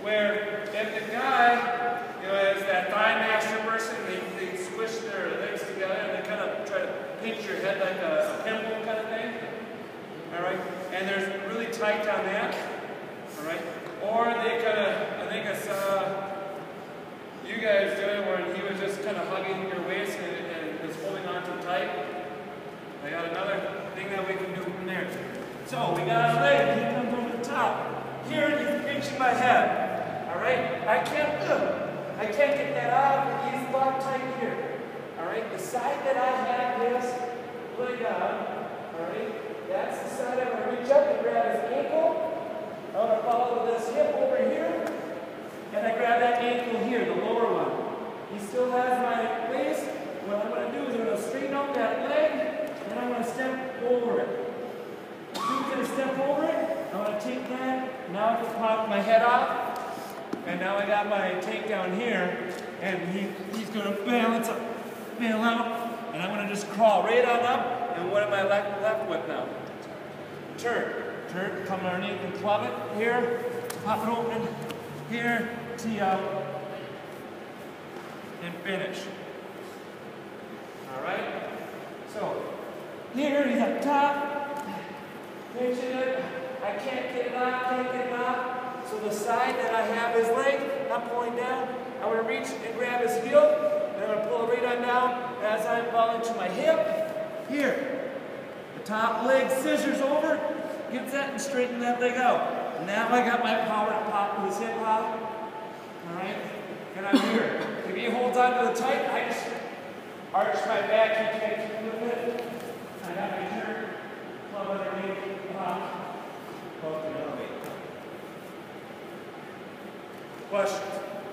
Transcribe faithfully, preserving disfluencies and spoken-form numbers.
where if the guy, you know, is that thigh master person, they, they squish their legs together and they kind of try to pinch your head like a, a pimple kind of thing. All right, and they're really tight on that. All right, or they kind of, I think I saw you guys do it where he was just kind of hugging your waist and, and just holding on too tight. I got another thing that we can do from there. So we got a leg, he comes over the top. Here he's pinching my head. All right, I can't, uh, I can't get that out, but he's locked tight here. All right, the side that I have this leg on, all right, that's the side I'm going to reach up and grab his ankle. I'm going to follow this hip over here, and I grab that ankle here, the lower one. He still has my waist. What I'm going to do is I'm going to straighten out that leg, and I'm going to step over it. As soon as I step over it, I'm going to take that. Now I just pop my head off, and now I got my takedown here, and he, he's going to balance up, bail out, and I'm going to just crawl right on up, and what am I left, left with now? Turn. Turn, come underneath and club it here, pop it open, here, tee out, and finish. All right? So, here he's up top, pinching it, I can't get it off, can't get it off, so the side that I have his leg, I'm pulling down, I'm going to reach and grab his heel, and I'm going to pull it right on down as I fall into my hip, here, the top leg scissors over, get that and straighten that leg out. Now I got my power to pop his hip out. All right? And I'm here. If he holds on to the tight, I just arch my back. He can't keep moving it. I got my turn. Club underneath. Pop. Both the other way. Questions?